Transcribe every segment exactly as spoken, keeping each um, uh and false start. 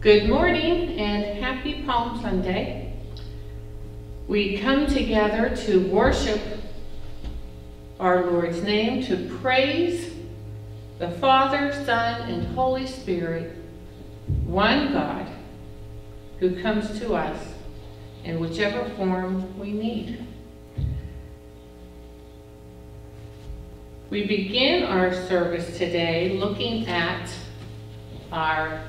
Good morning and happy Palm Sunday. We come together to worship our Lord's name, to praise the Father, Son, and Holy Spirit, one God, who comes to us in whichever form we need. We begin our service today looking at our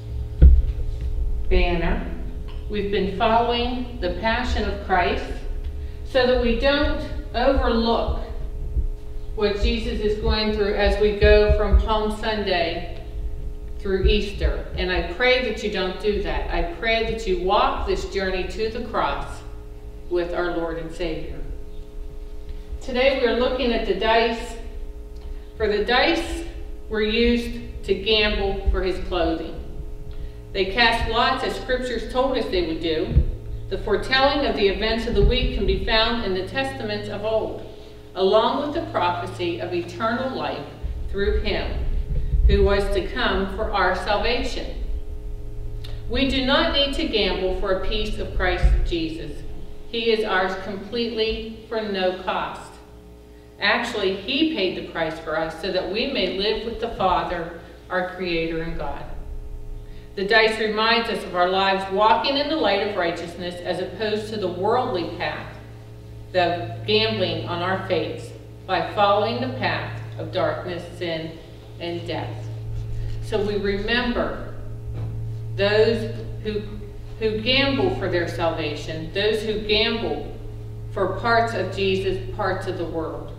banner. We've been following the Passion of Christ so that we don't overlook what Jesus is going through as we go from Palm Sunday through Easter. And I pray that you don't do that. I pray that you walk this journey to the cross with our Lord and Savior. Today we're looking at the dice. For the dice were used to gamble for his clothing. They cast lots as scriptures told us they would do. The foretelling of the events of the week can be found in the testaments of old, along with the prophecy of eternal life through him who was to come for our salvation. We do not need to gamble for a piece of Christ Jesus. He is ours completely for no cost. Actually, he paid the price for us so that we may live with the Father, our Creator and God. The dice reminds us of our lives walking in the light of righteousness as opposed to the worldly path, the gambling on our fates by following the path of darkness, sin, and death. So we remember those who, who gamble for their salvation, those who gamble for parts of Jesus, parts of the world.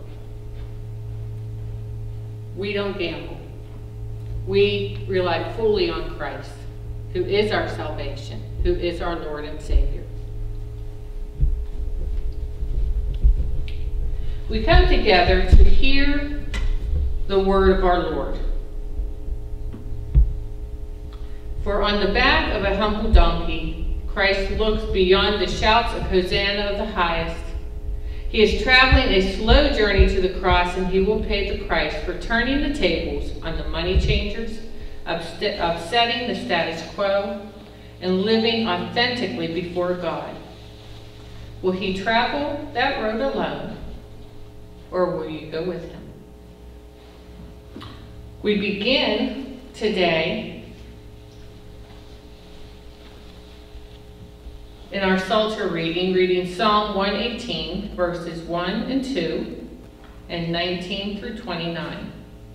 We don't gamble. We rely fully on Christ, who is our salvation, who is our Lord and Savior. We come together to hear the word of our Lord. For on the back of a humble donkey, Christ looks beyond the shouts of Hosanna of the highest. He is traveling a slow journey to the cross, and he will pay the price for turning the tables on the money changers, upsetting the status quo, and living authentically before God. Will he travel that road alone, or will you go with him? We begin today in our Psalter reading, reading Psalm one eighteen, verses one and two, and nineteen through twenty-nine.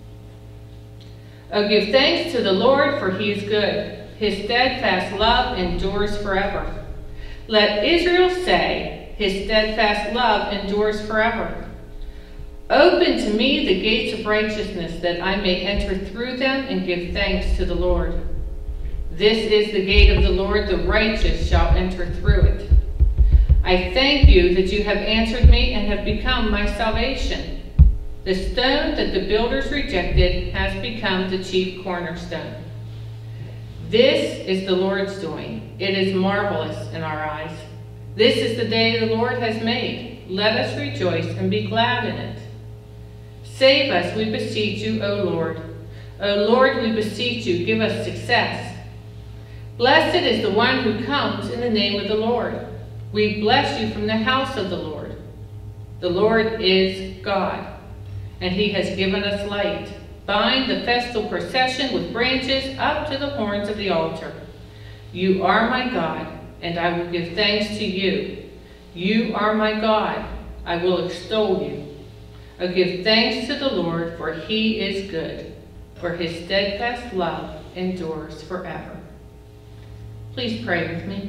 Oh, give thanks to the Lord, for he is good. His steadfast love endures forever. Let Israel say, his steadfast love endures forever. Open to me the gates of righteousness, that I may enter through them and give thanks to the Lord. This is the gate of the Lord, the righteous shall enter through it. I thank you that you have answered me and have become my salvation. The stone that the builders rejected has become the chief cornerstone. This is the Lord's doing. It is marvelous in our eyes. This is the day the Lord has made. Let us rejoice and be glad in it. Save us, we beseech you, O Lord. O Lord, we beseech you, give us success. Blessed is the one who comes in the name of the Lord. We bless you from the house of the Lord. The Lord is God, and he has given us light. Bind the festal procession with branches up to the horns of the altar. You are my God, and I will give thanks to you. You are my God, I will extol you. I give thanks to the Lord, for he is good, for his steadfast love endures forever. Please pray with me.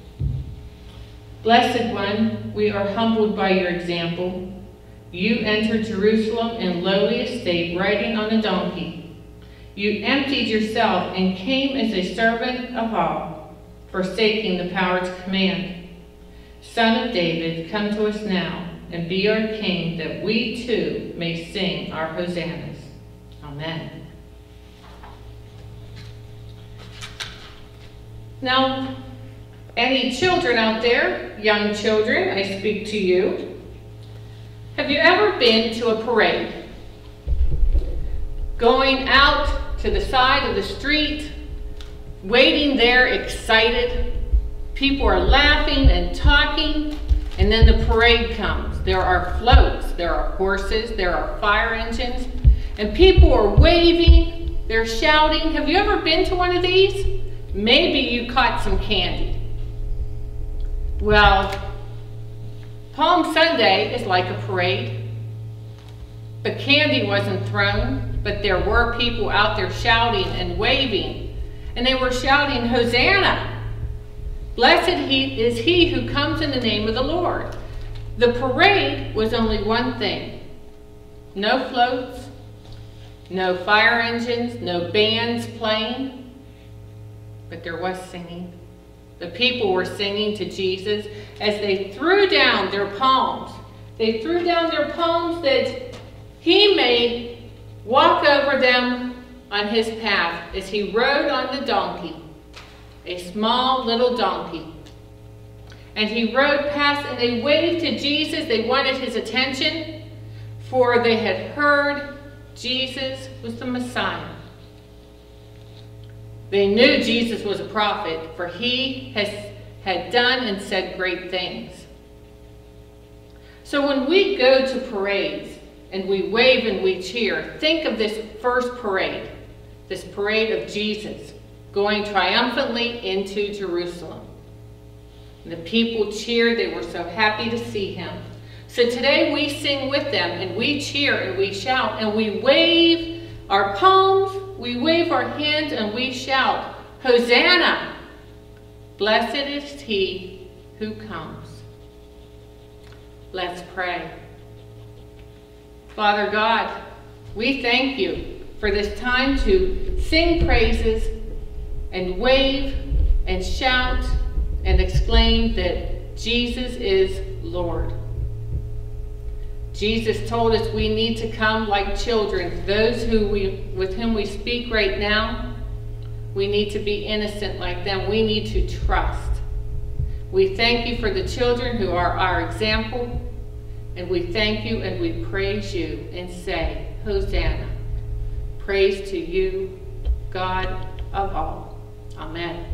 Blessed One, we are humbled by your example. You entered Jerusalem in lowly estate, riding on a donkey. You emptied yourself and came as a servant of all, forsaking the power to command. Son of David, come to us now, and be our King, that we too may sing our hosannas. Amen. Now, any children out there, young children, I speak to you. Have you ever been to a parade? Going out to the side of the street waiting there excited. People are laughing and talking, and then the parade comes. There are floats, there are horses, there are fire engines, and people are waving, they're shouting. Have you ever been to one of these? Maybe you caught some candy. Well, Palm Sunday is like a parade. The candy wasn't thrown, but there were people out there shouting and waving, and they were shouting, "Hosanna! Blessed he is he who comes in the name of the Lord." The parade was only one thing. No floats, no fire engines, no bands playing, but there was singing. The people were singing to Jesus as they threw down their palms. They threw down their palms that he may walk over them on his path as he rode on the donkey, a small little donkey. And he rode past and they waved to Jesus. They wanted his attention, for they had heard Jesus was the Messiah. They knew Jesus was a prophet, for he has, had done and said great things. So when we go to parades and we wave and we cheer, think of this first parade, this parade of Jesus going triumphantly into Jerusalem. And the people cheered. They were so happy to see him. So today we sing with them, and we cheer and we shout and we wave our palms, we wave our hands, and we shout, "Hosanna! Blessed is he who comes." Let's pray. Father God, we thank you for this time to sing praises and wave and shout and exclaim that Jesus is Lord. Jesus told us we need to come like children. Those who we, with whom we speak right now, we need to be innocent like them. We need to trust. We thank you for the children who are our example, and we thank you and we praise you and say, Hosanna. Praise to you, God of all. Amen.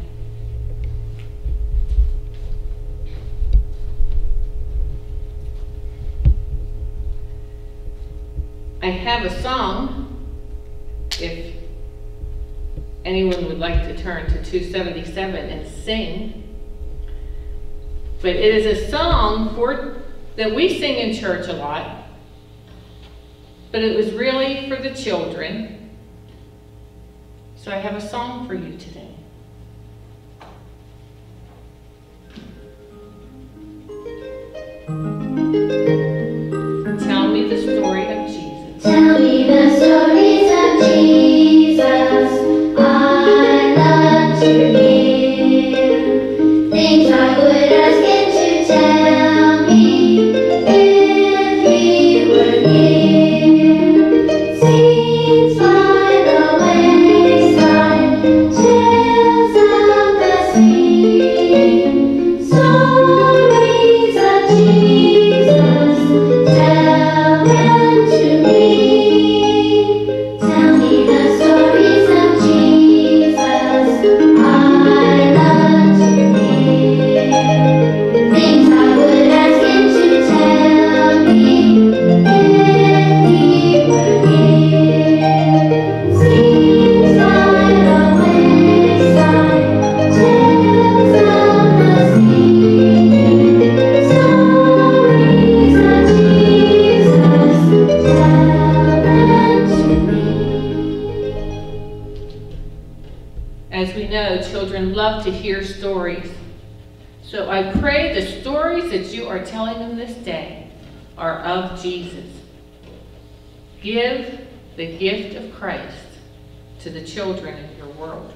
I have a song, if anyone would like to turn to two seventy-seven and sing. But it is a song for, that we sing in church a lot, but it was really for the children. So I have a song for you today. Tell me the story of Jesus. Tell me the stories of Jesus. I love to hear things I would ask him to tell me if he were here. Scenes by the wayside, tales of the sea, stories of Jesus. Tell them to me. Tell me the stories of Jesus. I love to hear things I would ask him to tell me if he were here. Scenes by the wayside, tales of the sea, stories of Jesus. Tell them to me. As we know, children love to hear stories. So I pray the stories that you are telling them this day are of Jesus. Give the gift of Christ to the children in your world.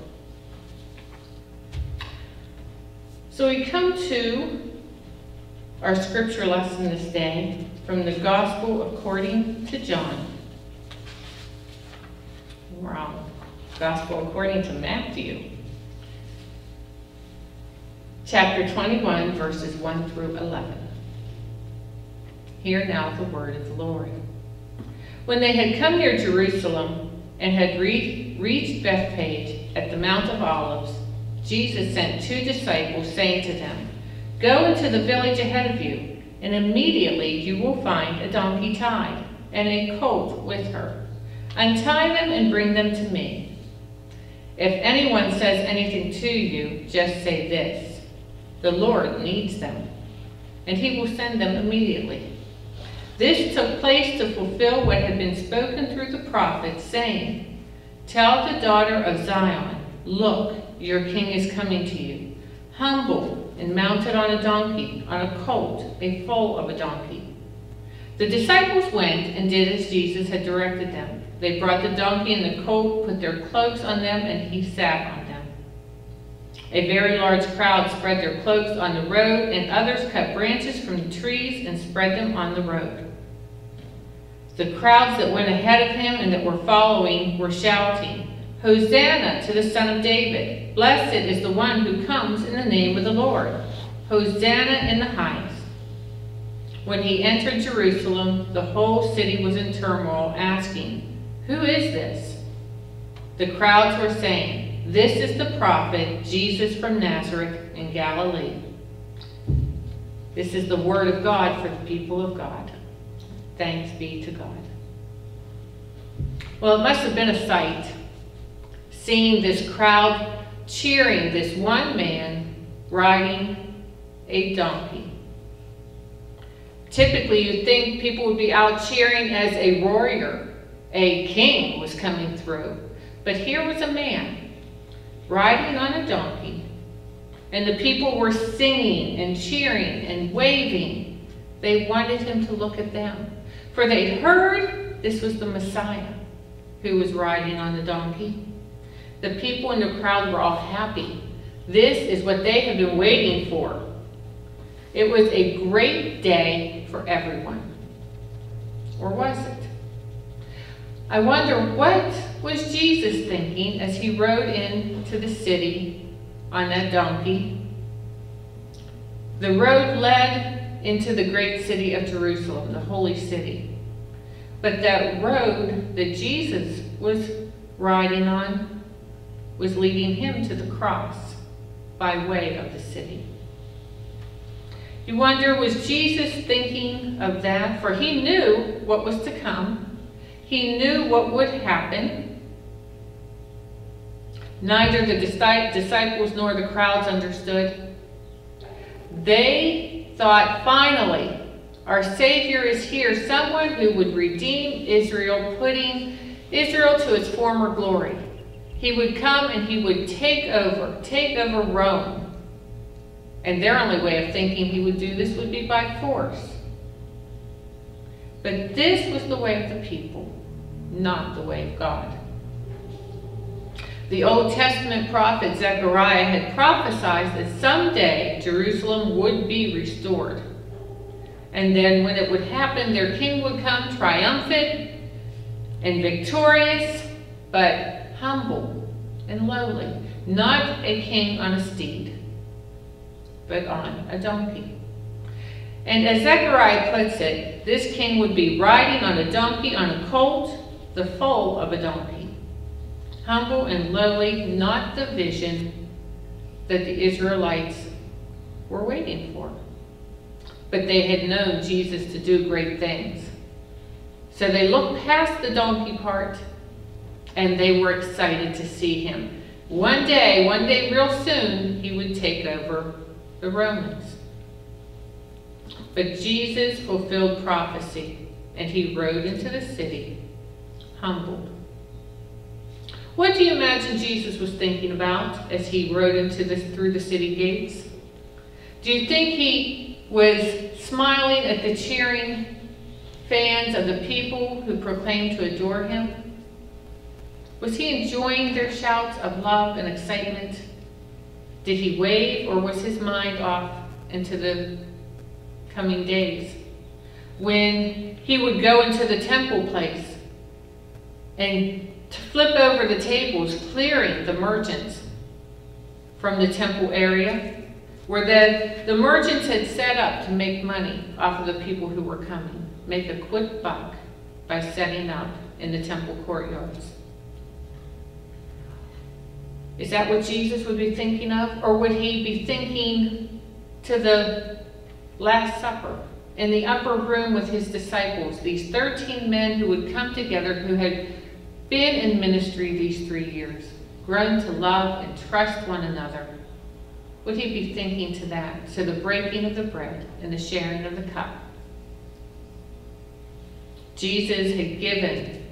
So we come to our scripture lesson this day from the Gospel according to John. Wrong. Gospel according to Matthew. Chapter twenty-one, verses one through eleven. Hear now the word of the Lord. When they had come near Jerusalem and had re reached Bethphage at the Mount of Olives, Jesus sent two disciples, saying to them, "Go into the village ahead of you, and immediately you will find a donkey tied, and a colt with her. Untie them and bring them to me. If anyone says anything to you, just say this, 'The Lord needs them,' and he will send them immediately." This took place to fulfill what had been spoken through the prophets, saying, "Tell the daughter of Zion, look, your king is coming to you, humble and mounted on a donkey, on a colt, a foal of a donkey." The disciples went and did as Jesus had directed them. They brought the donkey and the colt, put their cloaks on them, and he sat on them. A very large crowd spread their cloaks on the road, and others cut branches from the trees and spread them on the road. The crowds that went ahead of him and that were following were shouting, "Hosanna to the Son of David! Blessed is the one who comes in the name of the Lord! Hosanna in the highest!" When he entered Jerusalem, the whole city was in turmoil, asking, "Who is this?" The crowds were saying, "This is the prophet Jesus from Nazareth in Galilee." This is the word of God for the people of God. Thanks be to God. Well, it must have been a sight, seeing this crowd cheering this one man riding a donkey. Typically, you'd think people would be out cheering as a warrior, a king was coming through. But here was a man riding on a donkey, and the people were singing and cheering and waving. They wanted him to look at them, for they'd heard this was the Messiah who was riding on the donkey. The people in the crowd were all happy. This is what they had been waiting for. It was a great day for everyone. Or was it? I wonder, what was Jesus thinking as he rode into the city on that donkey? The road led into the great city of Jerusalem, the holy city. But that road that Jesus was riding on was leading him to the cross by way of the city. You wonder, was Jesus thinking of that? For he knew what was to come. He knew what would happen. Neither the disciples nor the crowds understood. They thought, finally, our Savior is here, someone who would redeem Israel, putting Israel to its former glory. He would come and he would take over, take over Rome. And their only way of thinking he would do this would be by force. But this was the way of the people, not the way of God. The Old Testament prophet Zechariah had prophesied that someday Jerusalem would be restored. And then when it would happen, their king would come triumphant and victorious, but humble and lowly. Not a king on a steed, but on a donkey. And as Zechariah puts it, this king would be riding on a donkey, on a colt, the foal of a donkey. Humble and lowly, not the vision that the Israelites were waiting for. But they had known Jesus to do great things. So they looked past the donkey part, and they were excited to see him. One day, one day real soon, he would take over the Romans. But Jesus fulfilled prophecy, and he rode into the city, humbled. What do you imagine Jesus was thinking about as he rode into the, through the city gates? Do you think he was smiling at the cheering fans of the people who proclaimed to adore him? Was he enjoying their shouts of love and excitement? Did he wave, or was his mind off into the coming days, when he would go into the temple place and flip over the tables, clearing the merchants from the temple area, where the, the merchants had set up to make money off of the people who were coming, make a quick buck by setting up in the temple courtyards? Is that what Jesus would be thinking of? Or would he be thinking to the Last Supper in the upper room with his disciples, these thirteen men who would come together, who had been in ministry these three years, grown to love and trust one another? Would he be thinking to that, to the breaking of the bread and the sharing of the cup? Jesus had given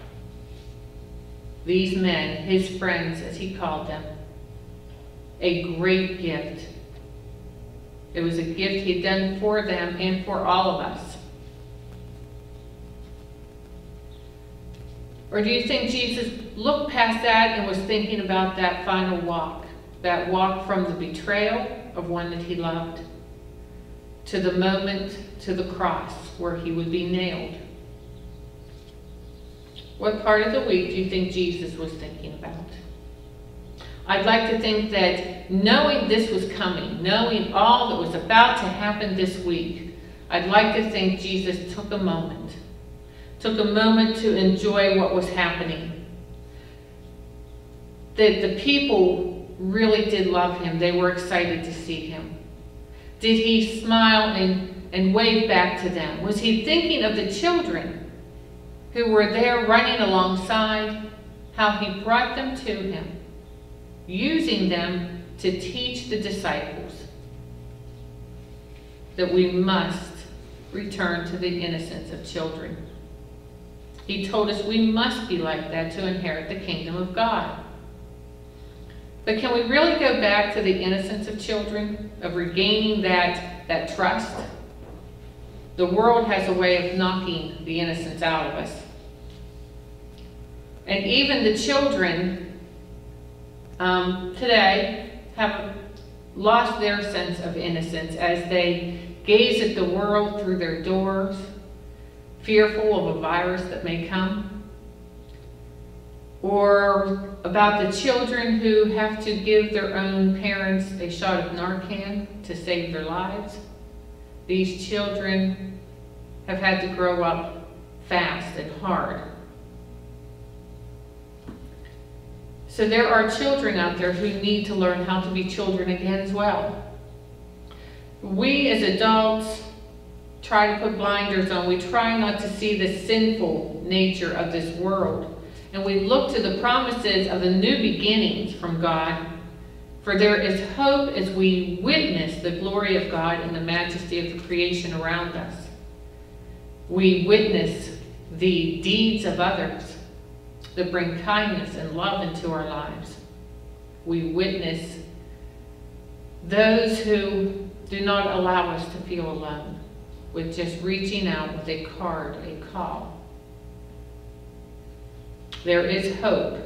these men, his friends as he called them, a great gift. It was a gift he had done for them and for all of us. Or do you think Jesus looked past that and was thinking about that final walk, that walk from the betrayal of one that he loved to the moment to the cross where he would be nailed? What part of the week do you think Jesus was thinking about? I'd like to think that knowing this was coming, knowing all that was about to happen this week, I'd like to think Jesus took a moment, took a moment to enjoy what was happening. That the people really did love him. They were excited to see him. Did he smile and, and wave back to them? Was he thinking of the children who were there running alongside, how he brought them to him, using them to teach the disciples that we must return to the innocence of children? He told us we must be like that to inherit the kingdom of God. But can we really go back to the innocence of children, of regaining that, that trust? The world has a way of knocking the innocence out of us. And even the children um, today have lost their sense of innocence as they gaze at the world through their doors, fearful of a virus that may come. Or about the children who have to give their own parents a shot of Narcan to save their lives. These children have had to grow up fast and hard. So there are children out there who need to learn how to be children again as well. We as adults try to put blinders on. We try not to see the sinful nature of this world. And we look to the promises of the new beginnings from God. For there is hope as we witness the glory of God and the majesty of the creation around us. We witness the deeds of others that bring kindness and love into our lives. We witness those who do not allow us to feel alone with just reaching out with a card, a call. There is hope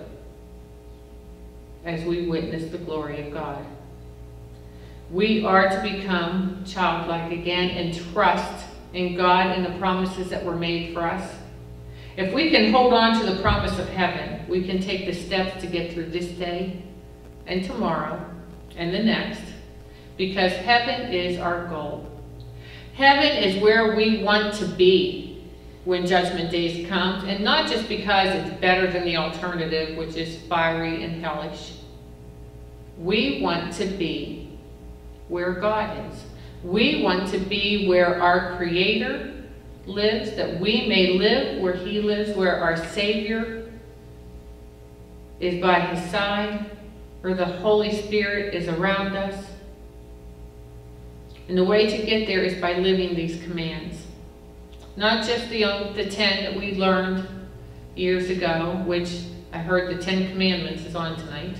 as we witness the glory of God. We are to become childlike again and trust in God and the promises that were made for us. If we can hold on to the promise of heaven, we can take the steps to get through this day and tomorrow and the next, because heaven is our goal. Heaven is where we want to be when Judgment Days comes, and not just because it's better than the alternative, which is fiery and hellish. We want to be where God is. We want to be where our Creator lives, that we may live where He lives, where our Savior is by His side, where the Holy Spirit is around us. And the way to get there is by living these commands. Not just the, the ten that we learned years ago, which I heard the Ten Commandments is on tonight.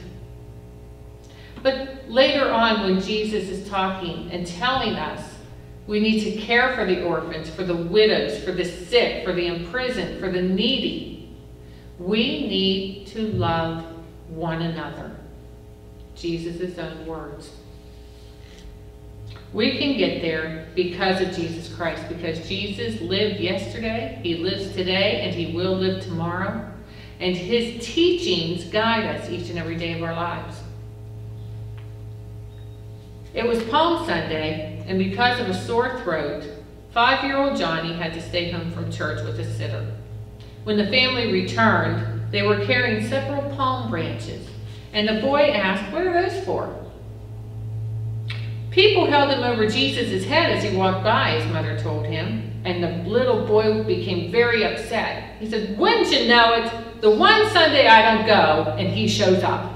But later on, when Jesus is talking and telling us we need to care for the orphans, for the widows, for the sick, for the imprisoned, for the needy, we need to love one another. Jesus' own words. We can get there because of Jesus Christ, because Jesus lived yesterday, He lives today, and He will live tomorrow. And His teachings guide us each and every day of our lives. It was Palm Sunday, and because of a sore throat, five-year-old Johnny had to stay home from church with a sitter. When the family returned, they were carrying several palm branches, And the boy asked, "What are those for?" People held them over Jesus' head as he walked by, his mother told him. And the little boy became very upset. He said, "Wouldn't you know it? The one Sunday I don't go, and he shows up."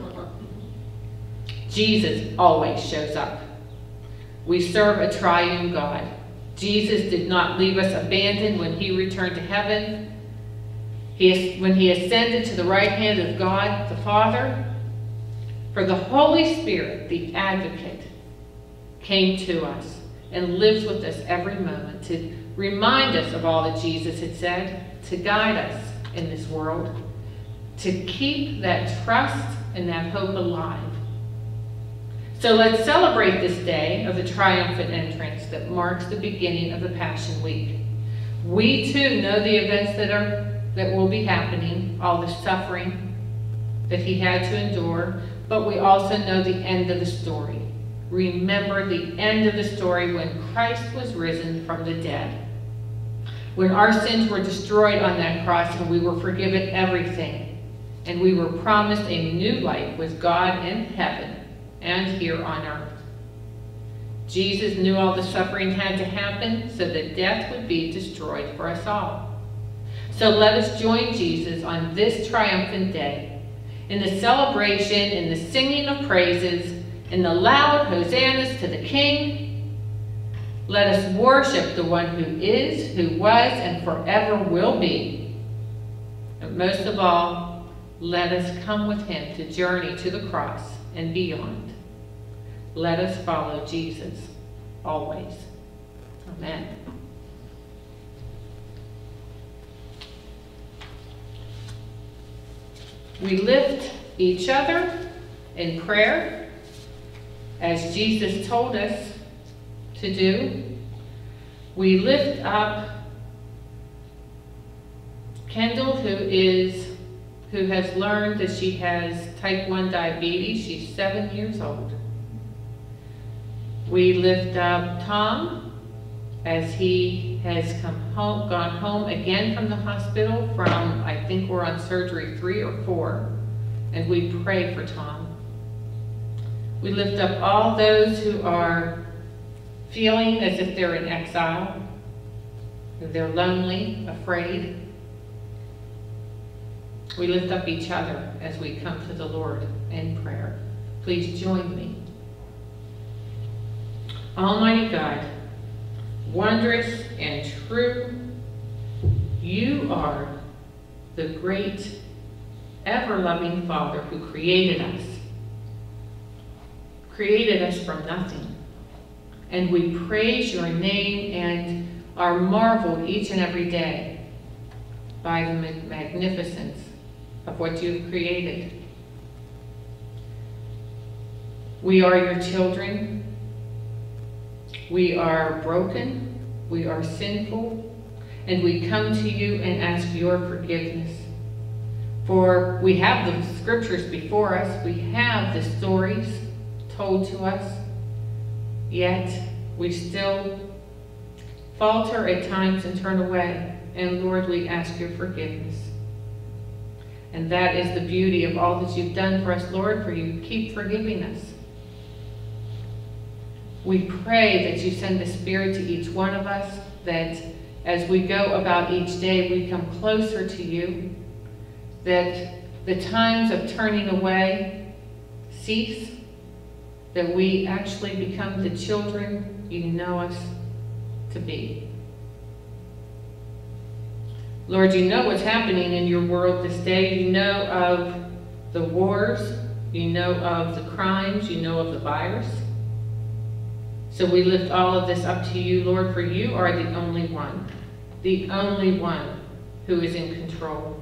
Jesus always shows up. We serve a triune God. Jesus did not leave us abandoned when he returned to heaven. He, when he ascended to the right hand of God, the Father, for the Holy Spirit, the advocate, came to us and lives with us every moment to remind us of all that Jesus had said, to guide us in this world, to keep that trust and that hope alive. So let's celebrate this day of the triumphant entrance that marks the beginning of the Passion Week. We too know the events that are that will be happening, all the suffering that he had to endure, but we also know the end of the story. Remember the end of the story when Christ was risen from the dead. When our sins were destroyed on that cross and we were forgiven everything, and we were promised a new life with God in heaven and here on earth. Jesus knew all the suffering had to happen so that death would be destroyed for us all. So let us join Jesus on this triumphant day in the celebration, in the singing of praises, in the loud hosannas to the King. Let us worship the one who is, who was, and forever will be. And most of all, let us come with him to journey to the cross and beyond. Let us follow Jesus always. Amen. We lift each other in prayer, as Jesus told us to do. We lift up Kendall, who is who has learned that she has type one diabetes. She's seven years old. We lift up Tom as he has come home, gone home again from the hospital from, I think we're on surgery three or four, and we pray for Tom. We lift up all those who are feeling as if they're in exile, they're lonely, afraid. We lift up each other as we come to the Lord in prayer. Please join me. Almighty God, wondrous and true, you are the great, ever-loving Father who created us, created us from nothing. And we praise your name and are marveled each and every day by the magnificence of what you've created. We are your children. We are broken, we are sinful, and we come to you and ask your forgiveness. For we have the scriptures before us, we have the stories told to us, yet we still falter at times and turn away. And Lord, we ask your forgiveness. And that is the beauty of all that you've done for us, Lord, for you keep forgiving us. We pray that you send the Spirit to each one of us, that as we go about each day, we come closer to you, that the times of turning away cease, that we actually become the children you know us to be. Lord, you know what's happening in your world this day. You know of the wars, you know of the crimes, you know of the virus. So we lift all of this up to you, Lord, for you are the only one, the only one who is in control.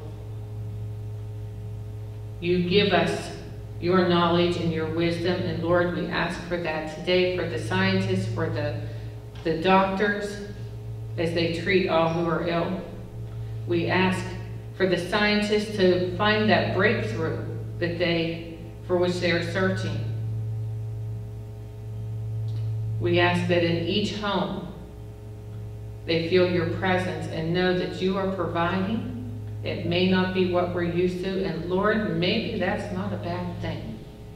You give us your knowledge and your wisdom, and Lord, we ask for that today for the scientists, for the, the doctors, as they treat all who are ill. We ask for the scientists to find that breakthrough that they, for which they are searching. We ask that in each home, they feel your presence and know that you are providing, It may not be what we're used to, and Lord, maybe that's not a bad thing.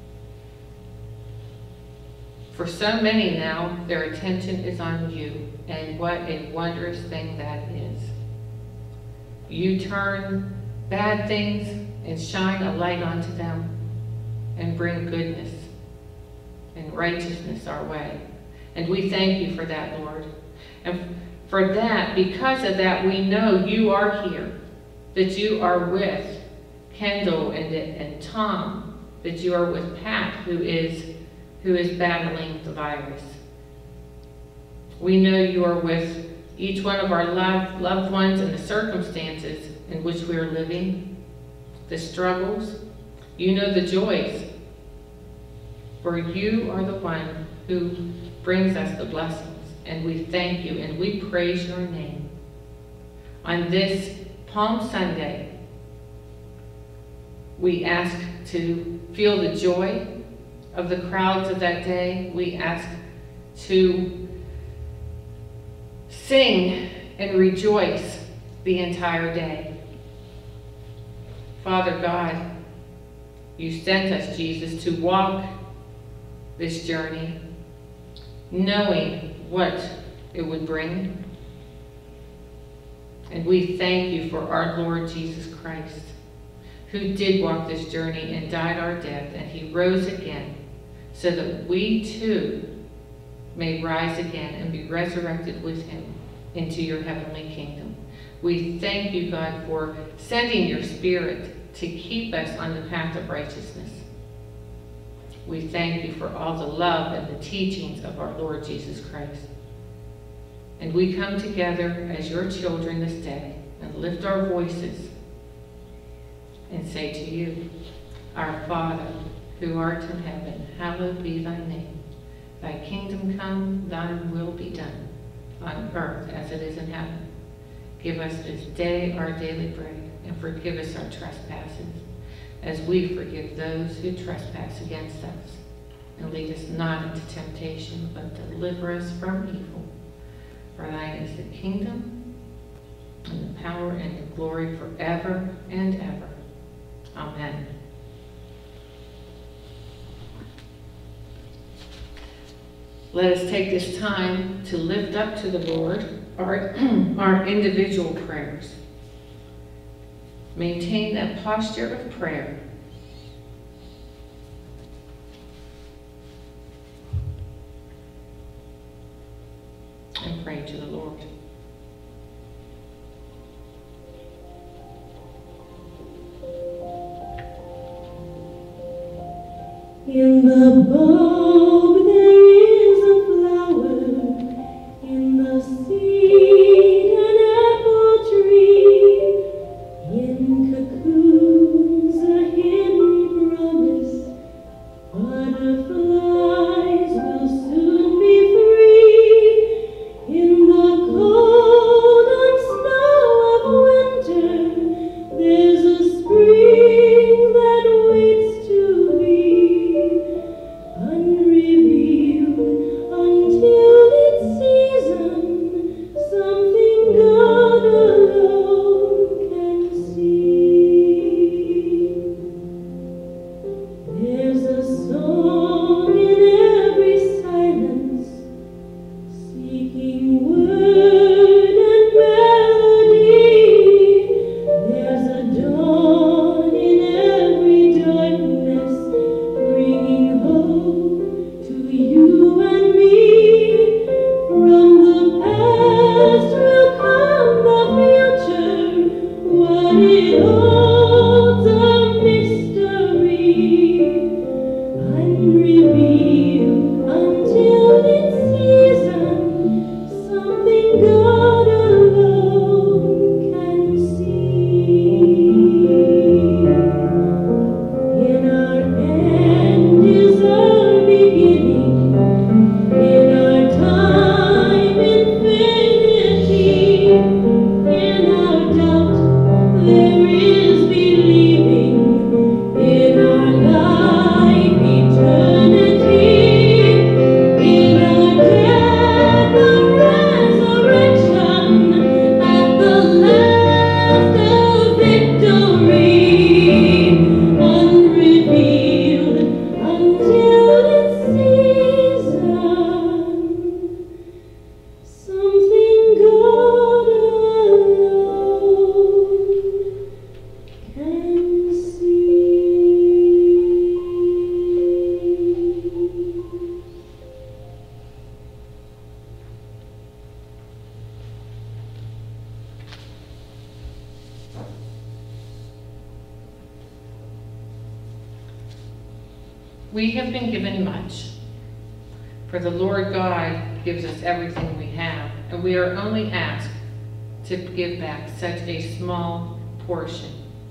For so many now, their attention is on you, and what a wondrous thing that is. You turn bad things and shine a light onto them and bring goodness and righteousness our way. And we thank you for that, Lord. And for that, because of that, we know you are here, that you are with Kendall and, and Tom, that you are with Pat, who is, who is battling the virus. We know you are with each one of our loved, loved ones and the circumstances in which we are living, the struggles. You know the joys, for you are the one who brings us the blessings. And we thank you and we praise your name. On this Palm Sunday, we ask to feel the joy of the crowds of that day. We ask to sing and rejoice the entire day. Father God, you sent us, Jesus, to walk this journey, knowing what it would bring. And we thank you for our Lord Jesus Christ, who did walk this journey and died our death, and he rose again so that we too may rise again and be resurrected with him into your heavenly kingdom. We thank you, God, for sending your Spirit to keep us on the path of righteousness. We thank you for all the love and the teachings of our Lord Jesus Christ. And we come together as your children this day and lift our voices and say to you, our Father, who art in heaven, hallowed be thy name. Thy kingdom come, thy will be done, on earth as it is in heaven. Give us this day our daily bread, and forgive us our trespasses, as we forgive those who trespass against us. And lead us not into temptation, but deliver us from evil. For thine is the kingdom, and the power, and the glory forever and ever. Amen. Let us take this time to lift up to the Lord our, our individual prayers. Maintain that posture of prayer. And pray to the Lord. In the bulb there is a flower, in the seed an apple tree, in cocoons a hidden promise, butterflies will soon be free. In the cold and snow of winter there's a spring that waits to be. We have been given much, for the Lord God gives us everything we have, and we are only asked to give back such a small portion.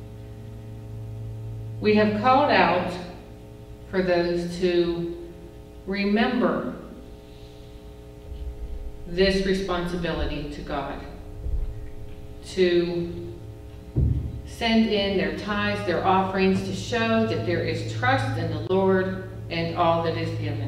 We have called out for those to remember this responsibility to God, to send in their tithes, their offerings, to show that there is trust in the Lord and all that is given.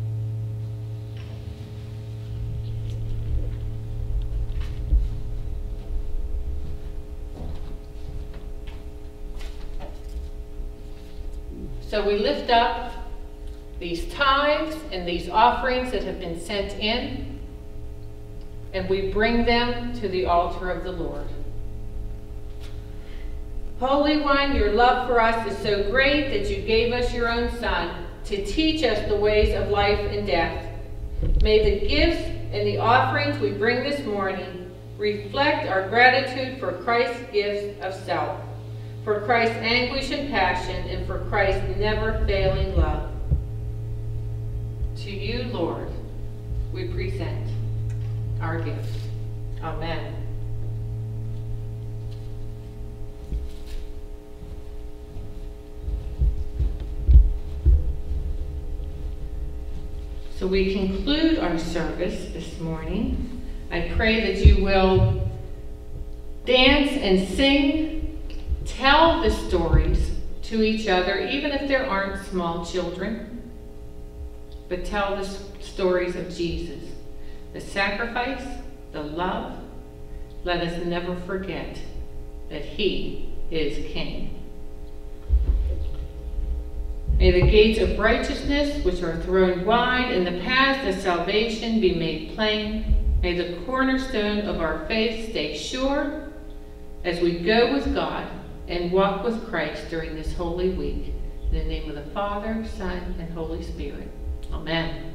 So we lift up these tithes and these offerings that have been sent in, and we bring them to the altar of the Lord. Holy One, your love for us is so great that you gave us your own Son to teach us the ways of life and death. May the gifts and the offerings we bring this morning reflect our gratitude for Christ's gifts of self, for Christ's anguish and passion, and for Christ's never-failing love. To you, Lord, we present our gifts. Amen. So we conclude our service this morning. I pray that you will dance and sing, tell the stories to each other, even if there aren't small children, but tell the stories of Jesus, the sacrifice, the love. Let us never forget that he is King. May the gates of righteousness, which are thrown wide, and the paths of salvation be made plain. May the cornerstone of our faith stay sure as we go with God and walk with Christ during this holy week. In the name of the Father, Son, and Holy Spirit. Amen.